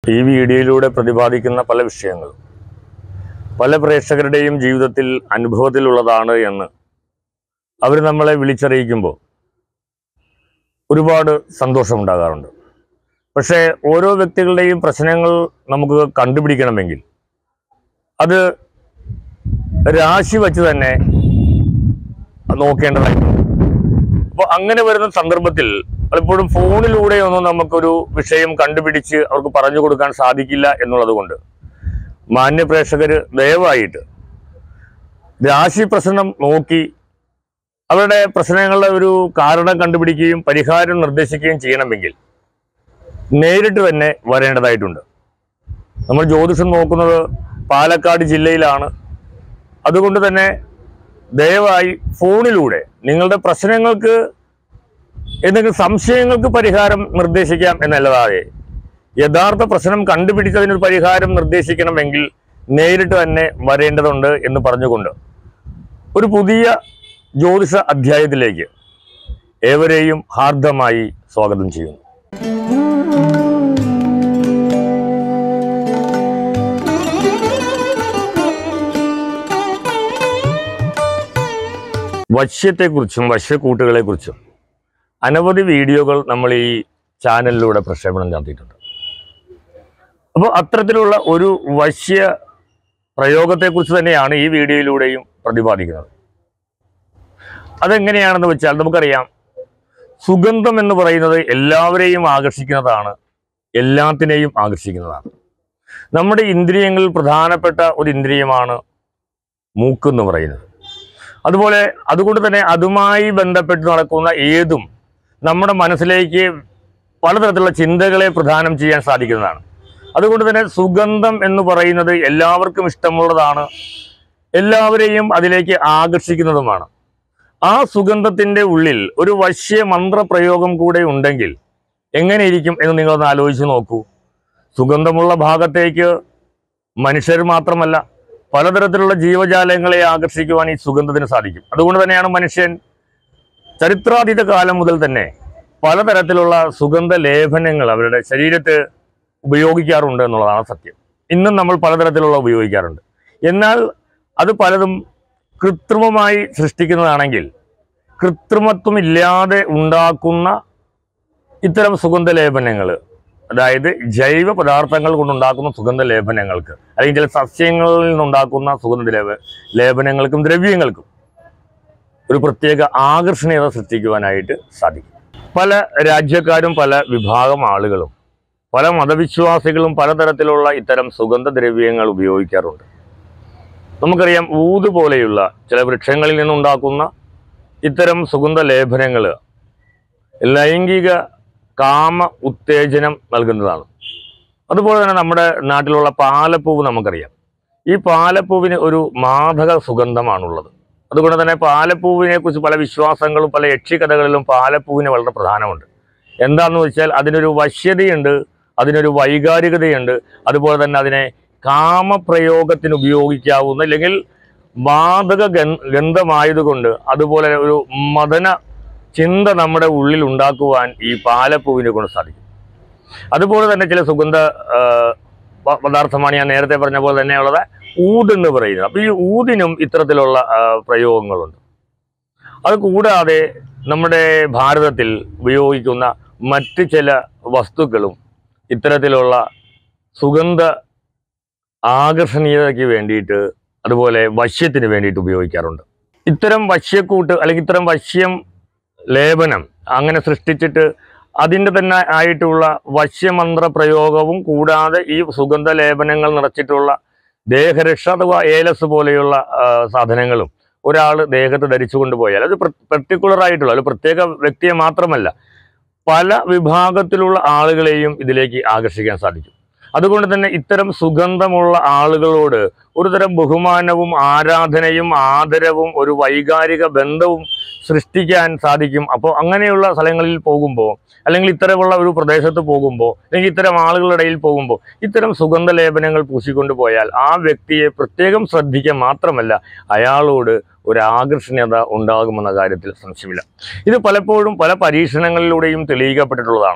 ഈ വീഡിയോയിലൂടെ പ്രതിപാദിക്കുന്ന പല വിഷയങ്ങളും പല പ്രേക്ഷകരുടെയും ജീവിതത്തിൽ അനുഭവത്തിലുള്ളതാണ് എന്ന് അവർ നമ്മളെ വിളിച്ചറിയിക്കുമ്പോൾ ഒരുപാട് സന്തോഷമുണ്ടാകാറുണ്ട്. പക്ഷേ ഓരോ വ്യക്തികളുടെയും പ്രശ്നങ്ങൾ നമുക്ക് കണ്ടുപിടിക്കണമെങ്കിൽ അത് രാശി വച്ച് തന്നെ നോക്കേണ്ടതായിട്ടുണ്ട്. അപ്പോൾ അങ്ങനെ വരുന്ന സന്ദർഭത്തിൽ പലപ്പോഴും ഫോണിലൂടെയൊന്നും നമുക്കൊരു വിഷയം കണ്ടുപിടിച്ച് അവർക്ക് പറഞ്ഞു കൊടുക്കാൻ സാധിക്കില്ല എന്നുള്ളത് കൊണ്ട് മാന്യ പ്രേക്ഷകർ ദയവായിട്ട് രാശി പ്രശ്നം നോക്കി അവരുടെ പ്രശ്നങ്ങളുടെ ഒരു കാരണം കണ്ടുപിടിക്കുകയും പരിഹാരം നിർദ്ദേശിക്കുകയും ചെയ്യണമെങ്കിൽ നേരിട്ട് തന്നെ വരേണ്ടതായിട്ടുണ്ട്. നമ്മൾ ജ്യോതിഷം നോക്കുന്നത് പാലക്കാട് ജില്ലയിലാണ്. അതുകൊണ്ട് തന്നെ ദയവായി ഫോണിലൂടെ നിങ്ങളുടെ പ്രശ്നങ്ങൾക്ക് എന്തെങ്കിലും സംശയങ്ങൾക്ക് പരിഹാരം നിർദ്ദേശിക്കാം എന്നല്ലാതെ യഥാർത്ഥ പ്രശ്നം കണ്ടുപിടിച്ചതിനൊരു പരിഹാരം നിർദ്ദേശിക്കണമെങ്കിൽ നേരിട്ട് തന്നെ വരേണ്ടതുണ്ട് എന്ന് പറഞ്ഞുകൊണ്ട് ഒരു പുതിയ ജ്യോതിഷ അധ്യായത്തിലേക്ക് ഏവരെയും ഹാർദമായി സ്വാഗതം ചെയ്യുന്നു. വശ്യത്തെക്കുറിച്ചും വശ്യക്കൂട്ടുകളെക്കുറിച്ചും അനവധി വീഡിയോകൾ നമ്മൾ ഈ ചാനലിലൂടെ പ്രക്ഷേപണം നടത്തിയിട്ടുണ്ട്. അപ്പോൾ അത്തരത്തിലുള്ള ഒരു വശ്യ പ്രയോഗത്തെക്കുറിച്ച് തന്നെയാണ് ഈ വീഡിയോയിലൂടെയും പ്രതിപാദിക്കുന്നത്. അതെങ്ങനെയാണെന്ന് വെച്ചാൽ നമുക്കറിയാം, സുഗന്ധം എന്ന് പറയുന്നത് എല്ലാവരെയും ആകർഷിക്കുന്നതാണ്, എല്ലാത്തിനെയും ആകർഷിക്കുന്നതാണ്. നമ്മുടെ ഇന്ദ്രിയങ്ങളിൽ പ്രധാനപ്പെട്ട ഒരു ഇന്ദ്രിയമാണ് മൂക്കെന്ന് പറയുന്നത്. അതുകൊണ്ട് തന്നെ അതുമായി ബന്ധപ്പെട്ട് നടക്കുന്ന ഏതും നമ്മുടെ മനസ്സിലേക്ക് പലതരത്തിലുള്ള ചിന്തകളെ പ്രദാനം ചെയ്യാൻ സാധിക്കുന്നതാണ്. അതുകൊണ്ട് തന്നെ സുഗന്ധം എന്ന് പറയുന്നത് എല്ലാവർക്കും ഇഷ്ടമുള്ളതാണ്, എല്ലാവരെയും അതിലേക്ക് ആകർഷിക്കുന്നതുമാണ്. ആ സുഗന്ധത്തിൻ്റെ ഉള്ളിൽ ഒരു വശ്യ മന്ത്രപ്രയോഗം കൂടെ ഉണ്ടെങ്കിൽ എങ്ങനെയിരിക്കും എന്ന് നിങ്ങളൊന്ന് ആലോചിച്ച് നോക്കൂ. സുഗന്ധമുള്ള ഭാഗത്തേക്ക് മനുഷ്യർ മാത്രമല്ല പലതരത്തിലുള്ള ജീവജാലങ്ങളെ ആകർഷിക്കുവാൻ ഈ സുഗന്ധത്തിന് സാധിക്കും. അതുകൊണ്ട് തന്നെയാണ് മനുഷ്യൻ ചരിത്രാതീത കാലം മുതൽ തന്നെ പലതരത്തിലുള്ള സുഗന്ധ ലേപനങ്ങൾ അവരുടെ ശരീരത്ത് ഉപയോഗിക്കാറുണ്ട് എന്നുള്ളതാണ് സത്യം. ഇന്നും നമ്മൾ പലതരത്തിലുള്ള ഉപയോഗിക്കാറുണ്ട്. എന്നാൽ അത് പലതും കൃത്രിമമായി സൃഷ്ടിക്കുന്നതാണെങ്കിൽ കൃത്രിമത്വം ഇല്ലാതെ ഉണ്ടാക്കുന്ന ഇത്തരം സുഗന്ധ ലേപനങ്ങൾ, അതായത് ജൈവ പദാർത്ഥങ്ങൾ കൊണ്ടുണ്ടാക്കുന്ന സുഗന്ധ ലേപനങ്ങൾക്ക് അല്ലെങ്കിൽ ചില സസ്യങ്ങളിൽ നിന്നുണ്ടാക്കുന്ന സുഗന്ധ ലേപനങ്ങൾക്കും ദ്രവ്യങ്ങൾക്കും ഒരു പ്രത്യേക ആകർഷണീയത സൃഷ്ടിക്കുവാനായിട്ട് സാധിക്കും. പല രാജ്യക്കാരും പല വിഭാഗം ആളുകളും പല മതവിശ്വാസികളും പലതരത്തിലുള്ള ഇത്തരം സുഗന്ധദ്രവ്യങ്ങൾ ഉപയോഗിക്കാറുണ്ട്. നമുക്കറിയാം, ഊത് പോലെയുള്ള ചില വൃക്ഷങ്ങളിൽ നിന്നുണ്ടാക്കുന്ന ഇത്തരം സുഗന്ധ ലേപനങ്ങൾ ലൈംഗിക കാമ ഉത്തേജനം നൽകുന്നതാണ്. അതുപോലെ തന്നെ നമ്മുടെ നാട്ടിലുള്ള പാലപ്പൂവ് നമുക്കറിയാം. ഈ പാലപ്പൂവിന് ഒരു മാദക സുഗന്ധമാണുള്ളത്. അതുകൊണ്ട് തന്നെ പാലപ്പൂവിനെ കുറിച്ച് പല വിശ്വാസങ്ങളും പല യക്ഷിക്കഥകളിലും പാലപ്പൂവിന് വളരെ പ്രധാനമുണ്ട്. എന്താണെന്ന് വെച്ചാൽ അതിനൊരു വശ്യതയുണ്ട്, അതിനൊരു വൈകാരികതയുണ്ട്. അതുപോലെ തന്നെ അതിനെ കാമപ്രയോഗത്തിന് ഉപയോഗിക്കാവുന്ന അല്ലെങ്കിൽ മാദക ഗന്ധമായതുകൊണ്ട് അതുപോലെ ഒരു മദന ചിന്ത നമ്മുടെ ഉള്ളിൽ ഉണ്ടാക്കുവാൻ ഈ പാലപ്പൂവിനെ കൊണ്ട് സാധിക്കും. അതുപോലെ തന്നെ ചില സുഗന്ധ പദാർത്ഥമാണ് ഞാൻ നേരത്തെ പറഞ്ഞ പോലെ തന്നെയുള്ളത് ഊതെന്ന് പറയുന്നത്. അപ്പോൾ ഈ ഊതിനും ഇത്തരത്തിലുള്ള പ്രയോഗങ്ങളുണ്ട്. അത് കൂടാതെ നമ്മുടെ ഭാരതത്തിൽ ഉപയോഗിക്കുന്ന മറ്റ് ചില വസ്തുക്കളും ഇത്തരത്തിലുള്ള സുഗന്ധ ആകർഷണീയതയ്ക്ക് വേണ്ടിയിട്ട് അതുപോലെ വശ്യത്തിന് വേണ്ടിയിട്ട് ഉപയോഗിക്കാറുണ്ട്. ഇത്തരം വശ്യക്കൂട്ട് അല്ലെങ്കിൽ ഇത്തരം വശ്യം ലേപനം അങ്ങനെ സൃഷ്ടിച്ചിട്ട് അതിൻ്റെ തന്നെ ആയിട്ടുള്ള വശ്യമന്ത്ര പ്രയോഗവും കൂടാതെ ഈ സുഗന്ധ ലേപനങ്ങൾ നിറച്ചിട്ടുള്ള ദേഹരക്ഷ അഥവാ ഏലസ് പോലെയുള്ള സാധനങ്ങളും ഒരാൾ ദേഹത്ത് ധരിച്ചു കൊണ്ടുപോയാൽ അത് പെർട്ടിക്കുലറായിട്ടുള്ള ഒരു പ്രത്യേക വ്യക്തിയെ മാത്രമല്ല പല വിഭാഗത്തിലുള്ള ആളുകളെയും ഇതിലേക്ക് ആകർഷിക്കാൻ സാധിക്കും. അതുകൊണ്ട് തന്നെ ഇത്തരം സുഗന്ധമുള്ള ആളുകളോട് ഒരുതരം ബഹുമാനവും ആരാധനയും ആദരവും ഒരു വൈകാരിക ബന്ധവും സൃഷ്ടിക്കാൻ സാധിക്കും. അപ്പോൾ അങ്ങനെയുള്ള സ്ഥലങ്ങളിൽ പോകുമ്പോൾ അല്ലെങ്കിൽ ഇത്തരമുള്ള ഒരു പ്രദേശത്ത് പോകുമ്പോൾ അല്ലെങ്കിൽ ഇത്തരം ആളുകളുടെ ഇടയിൽ പോകുമ്പോൾ ഇത്തരം സുഗന്ധ ലേപനങ്ങൾ പൂശിക്കൊണ്ടു പോയാൽ ആ വ്യക്തിയെ പ്രത്യേകം ശ്രദ്ധിക്കുക മാത്രമല്ല അയാളോട് ഒരു ആകർഷണീയത ഉണ്ടാകുമെന്ന കാര്യത്തിൽ സംശയമില്ല. ഇത് പലപ്പോഴും പല പരീക്ഷണങ്ങളിലൂടെയും തെളിയിക്കപ്പെട്ടിട്ടുള്ളതാണ്.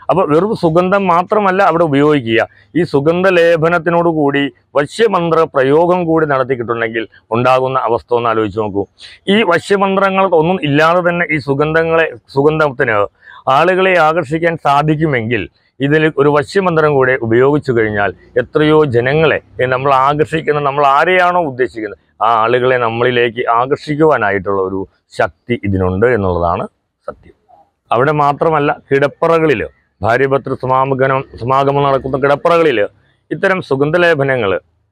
അപ്പോൾ വെറും സുഗന്ധം മാത്രമല്ല അവിടെ ഉപയോഗിക്കുക. ഈ സുഗന്ധ ലേപനത്തിനോടുകൂടി വശ്യമന്ത്ര പ്രയോഗം കൂടി നടത്തിക്കിട്ടുണ്ടെങ്കിൽ ഉണ്ടാകുന്ന അവസ്ഥ ഒന്ന് ആലോചിച്ച് നോക്കൂ. ഈ വശ്യമന്ത്രങ്ങൾ ഒന്നും ഇല്ലാതെ തന്നെ ഈ സുഗന്ധത്തിന് ആളുകളെ ആകർഷിക്കാൻ സാധിക്കുമെങ്കിൽ ഇതിൽ ഒരു വശ്യമന്ത്രം കൂടെ ഉപയോഗിച്ചു കഴിഞ്ഞാൽ എത്രയോ ജനങ്ങളെ നമ്മൾ ആകർഷിക്കുന്ന, നമ്മൾ ആരെയാണോ ഉദ്ദേശിക്കുന്നത് ആ ആളുകളെ നമ്മളിലേക്ക് ആകർഷിക്കുവാനായിട്ടുള്ള ഒരു ശക്തി ഇതിനുണ്ട് എന്നുള്ളതാണ് സത്യം. അവിടെ മാത്രമല്ല, കിടപ്പറകളിൽ ഭാര്യഭർത്തൃ സമാഗമം നടക്കുന്ന കിടപ്പറകളിൽ ഇത്തരം സുഗന്ധലേപനങ്ങൾ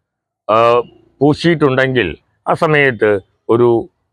പൂശിയിട്ടുണ്ടെങ്കിൽ ആ സമയത്ത് ഒരു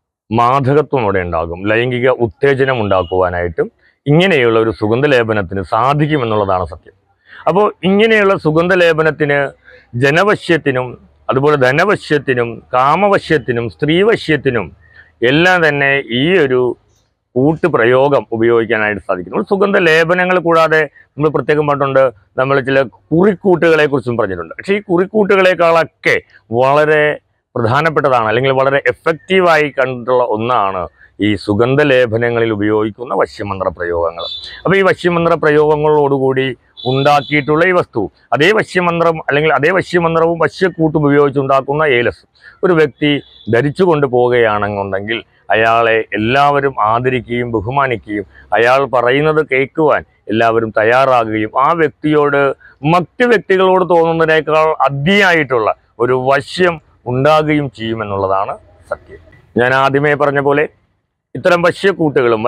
മാദകത്വം അവിടെ ഉണ്ടാകും. ലൈംഗിക ഉത്തേജനം ഉണ്ടാക്കുവാനായിട്ടും ഇങ്ങനെയുള്ള ഒരു സുഗന്ധലേപനത്തിന് സാധിക്കുമെന്നുള്ളതാണ് സത്യം. അപ്പോൾ ഇങ്ങനെയുള്ള സുഗന്ധലേപനത്തിന് ജനവശ്യത്തിനും അതുപോലെ ധനവശ്യത്തിനും കാമവശ്യത്തിനും സ്ത്രീവശ്യത്തിനും എല്ലാം തന്നെ ഈ ഒരു കൂട്ടുപ്രയോഗം ഉപയോഗിക്കാനായിട്ട് സാധിക്കുന്നു. സുഗന്ധ ലേപനങ്ങൾ കൂടാതെ നമ്മൾ പ്രത്യേകം പറഞ്ഞിട്ടുണ്ട്, നമ്മൾ ചില കുറിക്കൂട്ടുകളെ കുറിച്ചും പറഞ്ഞിട്ടുണ്ട്. പക്ഷേ ഈ കുറിക്കൂട്ടുകളെക്കാളൊക്കെ വളരെ പ്രധാനപ്പെട്ടതാണ്, അല്ലെങ്കിൽ വളരെ എഫക്റ്റീവായി കണ്ടിട്ടുള്ള ഒന്നാണ് ഈ സുഗന്ധ ലേപനങ്ങളിൽ ഉപയോഗിക്കുന്ന വശ്യമന്ത്ര പ്രയോഗങ്ങൾ. അപ്പോൾ ഈ വശ്യമന്ത്ര പ്രയോഗങ്ങളോടുകൂടി ഉണ്ടാക്കിയിട്ടുള്ള ഈ വസ്തു അതേ വശ്യമന്ത്രം അല്ലെങ്കിൽ അതേ വശ്യമന്ത്രവും വശ്യക്കൂട്ടും ഉപയോഗിച്ചുണ്ടാക്കുന്ന ഏലസ് ഒരു വ്യക്തി ധരിച്ചു കൊണ്ടുപോവുകയാണെന്നുണ്ടെങ്കിൽ അയാളെ എല്ലാവരും ആദരിക്കുകയും ബഹുമാനിക്കുകയും അയാൾ പറയുന്നത് കേൾക്കുവാൻ എല്ലാവരും തയ്യാറാകുകയും ആ വ്യക്തിയോട് മറ്റ് വ്യക്തികളോട് തോന്നുന്നതിനേക്കാൾ അതിയായിട്ടുള്ള ഒരു വശ്യം ഉണ്ടാകുകയും ചെയ്യുമെന്നുള്ളതാണ് സത്യം. ഞാൻ ആദ്യമേ പറഞ്ഞ പോലെ ഇത്തരം വശ്യക്കൂട്ടുകളും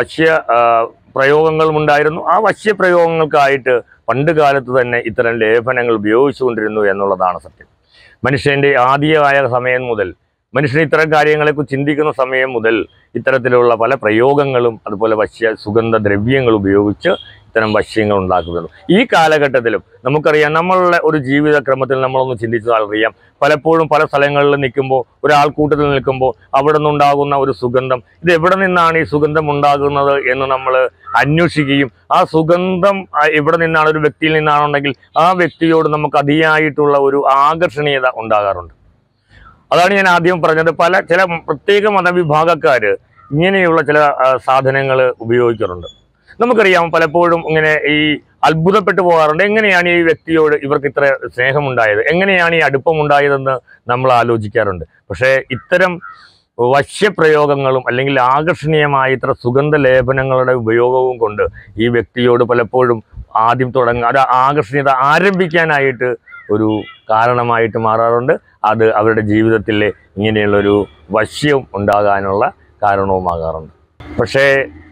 പ്രയോഗങ്ങളും ഉണ്ടായിരുന്നു. ആ വശ്യപ്രയോഗങ്ങൾക്കായിട്ട് പണ്ട് കാലത്ത് തന്നെ ഇത്തരം ലേപനങ്ങൾ ഉപയോഗിച്ചുകൊണ്ടിരുന്നു എന്നുള്ളതാണ് സത്യം. മനുഷ്യൻ്റെ ആദിയായ സമയം മുതൽ, മനുഷ്യൻ ഇത്തരം കാര്യങ്ങളെക്കുറിച്ച് ചിന്തിക്കുന്ന സമയം മുതൽ ഇത്തരത്തിലുള്ള പല പ്രയോഗങ്ങളും അതുപോലെ സുഗന്ധ ദ്രവ്യങ്ങൾ ഉപയോഗിച്ച് ഇത്തരം വശ്യങ്ങൾ ഉണ്ടാക്കുന്നത്. ഈ കാലഘട്ടത്തിലും നമുക്കറിയാം, നമ്മളുടെ ഒരു ജീവിതക്രമത്തിൽ നമ്മളൊന്ന് ചിന്തിച്ചാൽ അറിയാം, പലപ്പോഴും പല സ്ഥലങ്ങളിൽ നിൽക്കുമ്പോൾ, ഒരാൾക്കൂട്ടത്തിൽ നിൽക്കുമ്പോൾ അവിടെ നിന്നുണ്ടാകുന്ന ഒരു സുഗന്ധം, ഇത് എവിടെ നിന്നാണ് ഈ സുഗന്ധം ഉണ്ടാകുന്നത് എന്ന് നമ്മൾ അന്വേഷിക്കുകയും ആ സുഗന്ധം എവിടെ നിന്നാണ്, ഒരു വ്യക്തിയിൽ നിന്നാണെന്നുണ്ടെങ്കിൽ ആ വ്യക്തിയോട് നമുക്ക് അതിയായിട്ടുള്ള ഒരു ആകർഷണീയത ഉണ്ടാകാറുണ്ട്. അതാണ് ഞാൻ ആദ്യം പറഞ്ഞത്. ചില പ്രത്യേക മതവിഭാഗക്കാർ ഇങ്ങനെയുള്ള ചില സാധനങ്ങൾ ഉപയോഗിക്കാറുണ്ട്. നമുക്കറിയാം, പലപ്പോഴും ഇങ്ങനെ ഈ അത്ഭുതപ്പെട്ടു പോകാറുണ്ട്. എങ്ങനെയാണ് ഈ വ്യക്തിയോട് ഇവർക്ക് ഇത്ര സ്നേഹമുണ്ടായത്, എങ്ങനെയാണ് ഈ അടുപ്പമുണ്ടായതെന്ന് നമ്മൾ ആലോചിക്കാറുണ്ട്. പക്ഷേ ഇത്തരം വശ്യപ്രയോഗങ്ങളും അല്ലെങ്കിൽ ആകർഷണീയമായ ഇത്ര സുഗന്ധ ലേപനങ്ങളുടെ ഉപയോഗവും കൊണ്ട് ഈ വ്യക്തിയോട് പലപ്പോഴും ആദ്യം ഒരു ആകർഷണീയത ആരംഭിക്കാനായിട്ട് ഒരു കാരണമായിട്ട് മാറാറുണ്ട്. അത് അവരുടെ ജീവിതത്തിലെ ഇങ്ങനെയുള്ളൊരു വശ്യം ഉണ്ടാകാനുള്ള കാരണവുമാകാറുണ്ട്. പക്ഷേ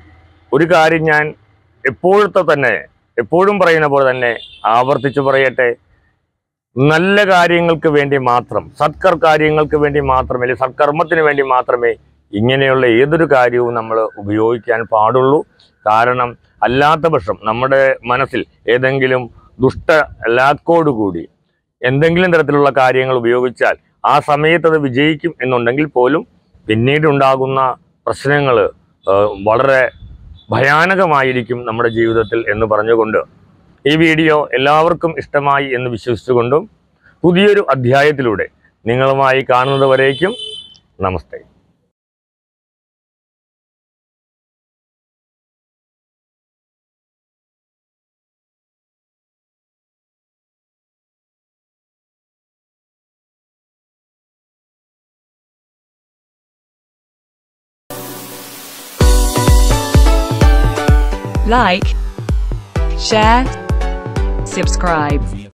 ഒരു കാര്യം ഞാൻ എപ്പോഴും പറയുന്ന പോലെ തന്നെ ആവർത്തിച്ച് പറയട്ടെ, നല്ല കാര്യങ്ങൾക്ക് വേണ്ടി മാത്രം, കാര്യങ്ങൾക്ക് വേണ്ടി മാത്രമേ, അല്ലെങ്കിൽ സത്കർമ്മത്തിന് വേണ്ടി മാത്രമേ ഇങ്ങനെയുള്ള ഏതൊരു കാര്യവും നമ്മൾ ഉപയോഗിക്കാൻ പാടുള്ളൂ. കാരണം അല്ലാത്ത പക്ഷം നമ്മുടെ മനസ്സിൽ ഏതെങ്കിലും ലാക്കോടുകൂടി എന്തെങ്കിലും തരത്തിലുള്ള കാര്യങ്ങൾ ഉപയോഗിച്ചാൽ ആ സമയത്ത് അത് വിജയിക്കും എന്നുണ്ടെങ്കിൽ പോലും പിന്നീടുണ്ടാകുന്ന പ്രശ്നങ്ങൾ വളരെ ഭയാനകമായിരിക്കും നമ്മുടെ ജീവിതത്തിൽ എന്ന് പറഞ്ഞുകൊണ്ട് ഈ വീഡിയോ എല്ലാവർക്കും ഇഷ്ടമായി എന്ന് വിശ്വസിച്ചുകൊണ്ടും പുതിയൊരു അധ്യായത്തിലൂടെ നിങ്ങളുമായി കാണുന്നത് വരേക്കും നമസ്തേ. Like, share, subscribe.